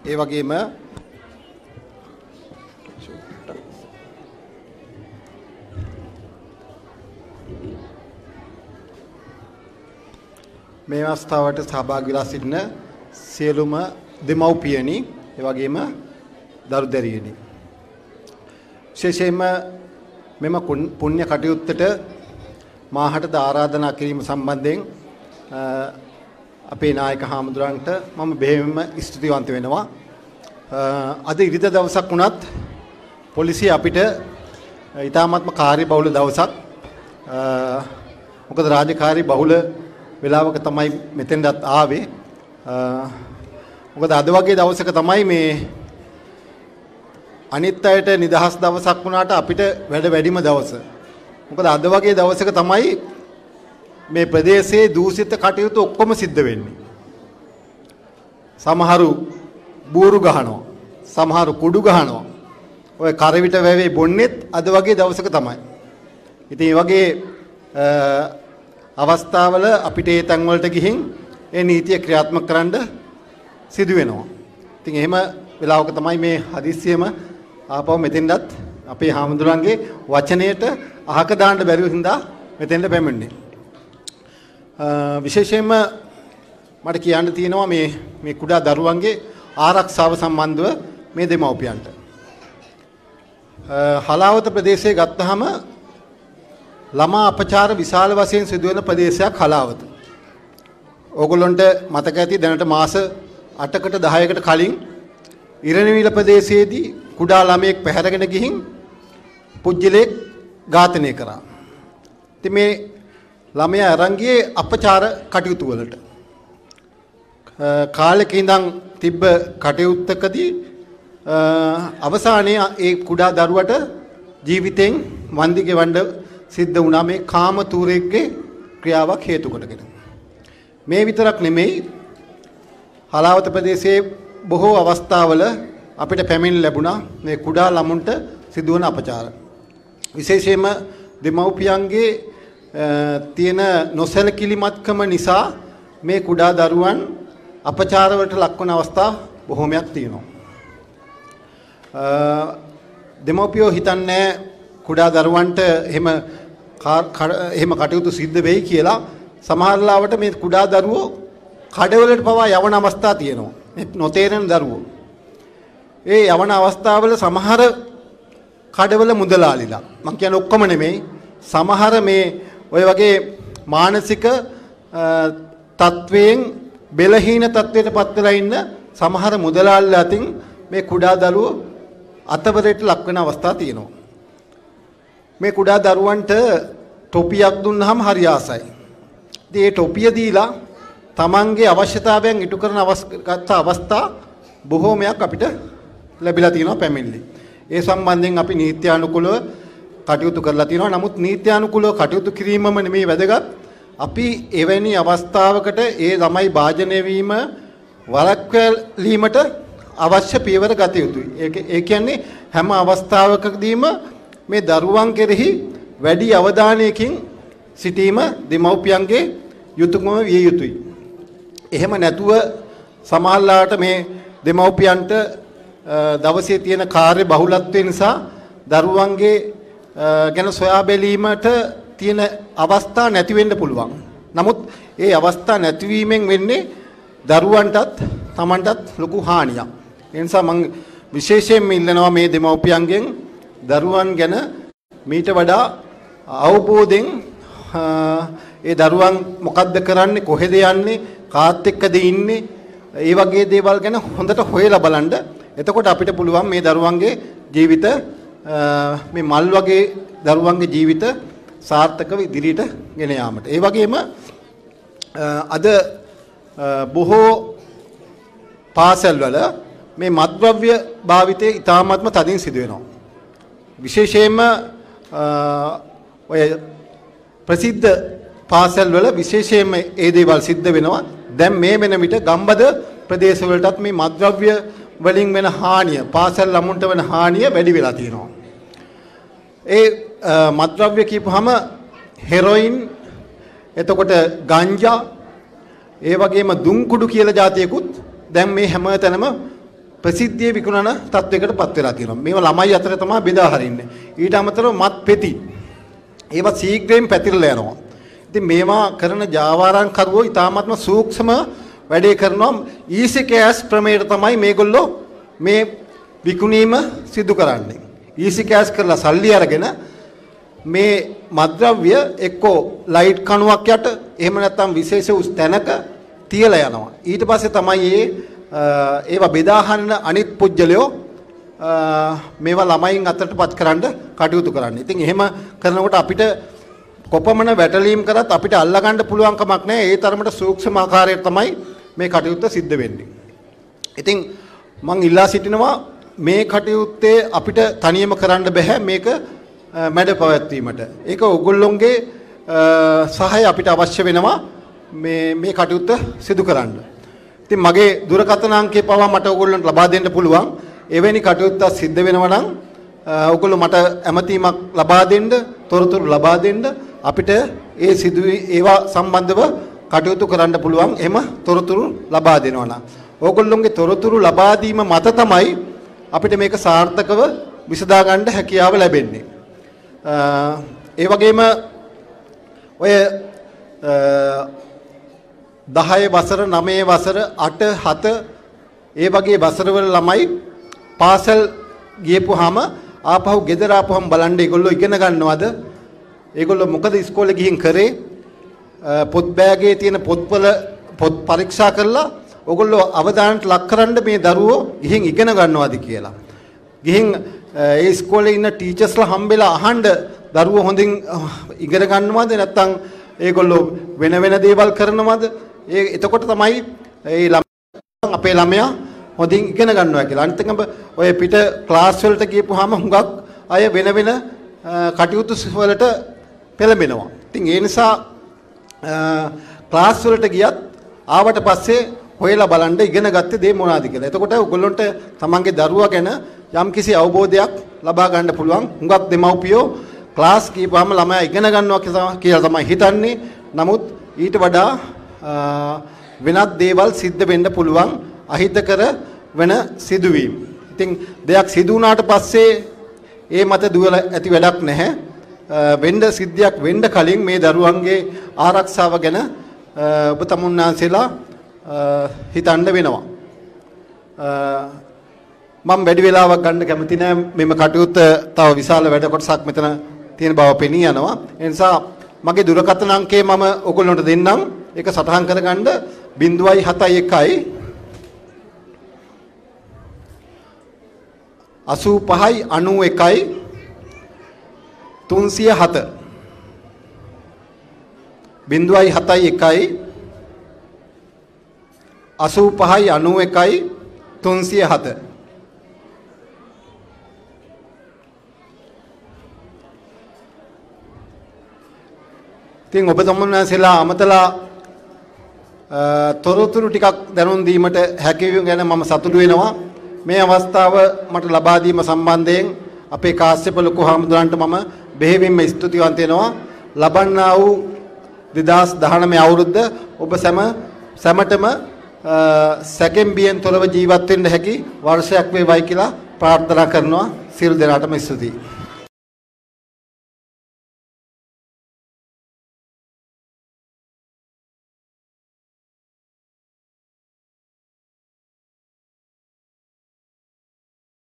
ඒ වගේම මේ අවස්ථාවට සහභාගී වෙලා සිටින සියලුම දෙමව්පියනි ඒ වගේම දරු දැරියනි විශේෂයෙන්ම මෙම පුණ්‍ය කටයුත්තට මාහට ආරාධනා කිරීම සම්බන්ධයෙන් අපේ නායක හාමුදුරන්ට මම බෙහෙවින්ම ස්තුතිවන්ත වෙනවා. අද ඉරිදා දවසක් වුණත් පොලිසිය අපිට ඊටාත්ම කාර්යබහුල දවසක්. මොකද රාජකාරී බහුල වෙලාවක තමයි මෙතෙන්ට ආවේ. මොකද අද වගේ දවසක තමයි මේ අනිත් අයට නිදහස් දවසක් වුණාට අපිට වැඩ වැඩිම දවස. මොකද අද වගේ දවසක තමයි මේ ප්‍රදේශයේ දූෂිත කටයුතු ඔක්කොම සිද්ධ වෙන්නේ. සමහරු බూరు ගහනවා, සමහරු කුඩු ගහනවා. ඔය කරවිට වැවේ බොන්නේත් අද වගේ දවසක තමයි. ඉතින් මේ වගේ අවස්ථාවල අපිට ඒ තැන් වලට ගිහින් ඒ නීතිය ක්‍රියාත්මක කරන්න සිදු වෙනවා. ඉතින් එහෙම වෙලාවක තමයි මේ හදිස්සියම ආපහු මෙතෙන්ටත් අපේ හාමුදුරන්ගේ වචනයට අහක දාන්න බැරිව හින්දා මෙතෙන්ට පැමිණෙන්නේ. විශේෂයෙන්ම මට කියන්න තියෙනවා මේ කුඩා දරුවන්ගේ ආරක්ෂාව සම්බන්ධව මේ දෙමව්පියන්ට. හලාවත ප්‍රදේශයේ ගත්තාම ළමා අපචාර විශාල වශයෙන් සිදුවෙන ප්‍රදේශයක් හලාවත. ඕගොල්ලන්ට මතක ඇති දැනට මාස 8කට 10කට කලින් ඉරණවිල ප්‍රදේශයේදී කුඩා ළමයෙක් පැහැරගෙන ගිහින් පුජ්‍යලෙක් ඝාතනය කරා. ඉතින් මේ ළමයා අරන් ගියේ අපචාර කටයුතු වලට. කාලෙක ඉඳන් තිබ්බ කටයුත්තකදී අවසානයේ ඒ කුඩා දරුවට ජීවිතෙන් වන්දි ගෙවන්න සිද්ධ වුණා මේ කාමතූරෙක්ගේ ක්‍රියාවක් හේතු කොටගෙන. මේ විතරක් නෙමෙයි හලාවත ප්‍රදේශයේ බොහෝ අවස්ථාවල අපිට පැමිණ ලැබුණා මේ කුඩා ළමුන්ට සිදුවන අපචාර. විශේෂයෙන්ම දෙමව්පියන්ගේ තියෙන නොසැලකිලිමත්කම නිසා මේ කුඩා දරුවන් අපචාරවලට ලක්වන අවස්ථා බොහෝමයක් තියෙනවා. දෙමව්පියෝ හිතන්නේ කුඩා දරුවන්ට එහෙම කටයුතු සිද්ධ වෙයි කියලා. සමහර ලාවට මේ කුඩා දරුවෝ කඩවලට පවා යවන අවස්ථා තියෙනවා. මේ නොතේරෙන දරුවෝ. ඒ යවන අවස්ථාවල සමහර කඩවල මුදලාලිලා මම කියන්නේ ඔක්කොම නෙමෙයි සමහර මේ ඔය වගේ මානසික තත්වයෙන් බෙලහීන තත්වයට පත් වෙලා ඉන්න සමහර මුදලාලිලා අතින් මේ කුඩා දරුවෝ අතවරයට ලක් වෙන අවස්ථා තියෙනවා. මේ කුඩා දරුවන්ට ටොපියක් දුන්නාම හරි ආසයි. ඉතින් ඒ ටොපිය දීලා තමන්ගේ අවශ්‍යතාවයන් ඉටු කරන අවස්ථා බොහෝමයක් අපිට ලැබිලා තියෙනවා පැමිණිලි. ඒ සම්බන්ධයෙන් අපි නීත්‍යානුකූලව කටයුතු කරලා තියෙනවා. නමුත් නීත්‍යානුකූලව කටයුතු කිරීමම නෙමෙයි වැදගත්. අපි එවැනි අවස්ථාවකට ඒ ළමයි භාජනය වීම වළක්වීමට අවශ්‍ය පියවර ගත යුතුයි. ඒ කියන්නේ හැම අවස්ථාවකදීම මේ දරුවන් කෙරෙහි වැඩි අවධානයකින් සිටීම දෙමව්පියන්ගේ යුතුයකම විය යුතුයි. එහෙම නැතුව සමහරලාට මේ දෙමව්පියන්ට දවසේ තියෙන කාර්ය බහුලත්වය නිසා දරුවන්ගේ ගැන සොයා බැලීමට තියෙන අවස්ථා නැති වෙන්න පුළුවන්. නමුත් ඒ අවස්ථා නැතිවීමෙන් වෙන්නේ දරුවන්ටත් Tamanටත් ලොකු හානියක්. ඒ නිසා මම විශේෂයෙන්ම ඉල්ලනවා මේ දෙමව්පියන්ගෙන් දරුවන් ගැන මීට වඩා අවබෝධයෙන් ඒ දරුවන් මොකද්ද කරන්නේ කොහෙද යන්නේ කාත් එක්කද ඉන්නේ ඒ වගේ දේවල් ගැන හොඳට හොයලා බලන්න. එතකොට අපිට පුළුවන් මේ දරුවන්ගේ ජීවිත මේ මල් වගේ දරුවන්ගේ ජීවිත සාර්ථකව ඉදිරියට ගෙන යාමට. ඒ වගේම අද බොහෝ පාසල් වල මේ මත්ද්‍රව්‍ය භාවිතය ඉතාමත්ම තදින් සිදු වෙනවා. විශේෂයෙන්ම ඔය ප්‍රසිද්ධ පාසල් වල විශේෂයෙන්ම ඒ දේවල් සිද්ධ වෙනවා. දැන් මේ වෙන විට ගම්බද ප්‍රදේශ වලටත් මේ මත්ද්‍රව්‍ය වලින් වෙන හානිය පාසල් ළමුන්ට වෙන හානිය වැඩි වෙලා තියෙනවා. ඒ මත්ද්‍රව්‍ය කියපුවාම හෙරොයින් එතකොට ගංජා ඒ වගේම දුම්කුඩු කියලා જાතියකුත් දැන් මේ හැම තැනම ප්‍රසිද්ධියේ විකුණන තත්වයකට පත් වෙලා තියෙනවා. මේවා ළමයි අතර තමයි බෙදා හරින්නේ. ඊට අමතරව මත් පෙති ඒවා ශීඝ්‍රයෙන් පැතිරලා යනවා. ඉතින් මේවා කරන ජාවාරම්කරුවෝ ඉතාමත්ම සූක්ෂම වැඩේ කරනවා. ඊසි කෑෂ් ක්‍රමයට තමයි මේගොල්ලෝ මේ විකුණීම සිදු කරන්නේ. ඊසි කෑෂ් කරලා සල්ලි අරගෙන මේ මත්ද්‍රව්‍ය එක්කෝ ලයිට් කණුවක් යට එහෙම නැත්නම් විශේෂ උස් තැනක තියලා යනවා. ඊට පස්සේ තමයි ඒවා බෙදා ගන්න අනිත් පුජ්‍යලයෝ මේවා ළමයින් අතටපත් කරන්න කටයුතු කරන්නේ. ඉතින් එහෙම කරනකොට අපිට කොපමණ වැටලීම් කරත් අපිට අල්ලගන්න පුළුවන් කමක් නැහැ. ඒ තරමට සූක්ෂම ආකාරයට තමයි මේ කටයුත්ත සිද්ධ වෙන්නේ. ඉතින් මම ඉල්ලා සිටිනවා මේ කටයුත්තේ අපිට තනියම කරන්න බෑ මේක මැඩ පවත්වීමට. ඒක ඔයගොල්ලොන්ගේ සහාය අපිට අවශ්‍ය වෙනවා මේ කටයුත්ත සිදු කරන්න. ඉතින් මගේ දුරකථන අංකය පවා මට ඔයගොල්ලන්ට ලබා දෙන්න පුළුවන්. එවැනි කටයුත්තක් සිද්ධ වෙනවා නම් ඔයගොල්ලෝ මට ඇමතීමක් ලබා දෙන්න, තොරතුරු ලබා දෙන්න අපිට ඒ ඒවා සම්බන්ධව කටයුතු කරන්න පුළුවන්. එහෙම තොරතුරු ලබා දෙනවා නම් ඕගොල්ලොන්ගේ තොරතුරු ලබා දීම මත තමයි අපිට මේක සාර්ථකව විසඳා ගන්න හැකියාව ලැබෙන්නේ. ඒ වගේම ඔය 10 වසර 9 වසර 8 7 ඒ වගේ වසරවල ළමයි පාසල් ගියපුවාම ආපහු ගෙදර ආපුවම බලන්න ඒගොල්ලෝ ඉගෙන ගන්නවද? ඒගොල්ලෝ මොකද ඉස්කෝලේ ගිහින් කරේ? පොත් බෑගේ තියෙන පොත් පරීක්ෂා කරලා ඕගොල්ලෝ අවධානයට ලක් කරන්න මේ දරුවෝ ගිහින් ඉගෙන ගන්නවද කියලා. ගිහින් ඒ ඉස්කෝලේ ඉන්න ටීචර්ස්ලා හම්බෙලා අහන්න දරුවෝ හොඳින් ඉගෙන ගන්නවද නැත්නම් ඒගොල්ලෝ වෙන වෙන දේවල් කරනවද? එතකොට තමයි ඒ අපේ ළමයා හොඳින් ඉගෙන ගන්නවා කියලා. අනිත් එක ඔය පිට ක්ලාස් වලට ගියපුවාම හුඟක් අය වෙන වෙන කටයුතු වලට පෙළඹෙනවා. ඉතින් ඒ නිසා ක්ලාස් වලට ගියත් ආවට පස්සේ හොයලා බලන්න ඉගෙන ගත්තේ දේ මොනවාද කියලා. එතකොට ඔයගොල්ලන්ට තමන්ගේ දරුවා ගැන යම්කිසි අවබෝධයක් ලබා ගන්න පුළුවන්. හුඟක් දෙමව්පියෝ ක්ලාස් ගියපුවාම ළමයා ඉගෙන ගන්නවා කියලා තමයි හිතන්නේ. නමුත් ඊට වඩා වෙනත් දේවල් සිද්ධ වෙන්න පුළුවන්. අහිතකර වෙන සිදුවීම්. ඉතින් දෙයක් සිදු වුණාට පස්සේ ඒ මත දුවල ඇති වැඩක් නැහැ. වෙන්න සිද්ධියක් වෙන්න කලින් මේ දරුවන්ගේ ආරක්ෂාව ගැන ඔබ තමුන්නාන්සේලා හිතන්න වෙනවා. මම වැඩි වෙලාවක් ගන්න කැමති නැහැ. මෙම කටයුත්ත තව විශාල වැඩ කොටසක් මෙතන තියෙන බව පෙනී යනවා. ඒ නිසා මගේ දුරකථන අංකය මම ඔයගොල්ලන්ට දෙන්නම්. ඒක සටහන් කරගන්න 071 85යි 91යි 307 071යි 85යි 91යි 307 ඉතින් ඔබ තමන්සලා අමතලා තොරතුරු ටිකක් දැනුම් දීමට හැකි ගැන මම සතුටු වෙනවා. මේ අවස්ථාව මට ලබා දීම සම්බන්ධයෙන් අපේ කාශ්‍යප ලොකු හාමුදුරන්ට මම බෙහෙවින්ම ස්තුතිවන්ත වෙනවා. ලබන්නා වූ 2019 අවුරුද්ද ඔබ සැමටම සැකෙන් බියෙන් තොරව ජීවත් වෙන්න හැකි වර්ෂයක් වේවයි කියලා ප්‍රාර්ථනා කරනවා. සියලු දෙනාටම ස්තුතියි.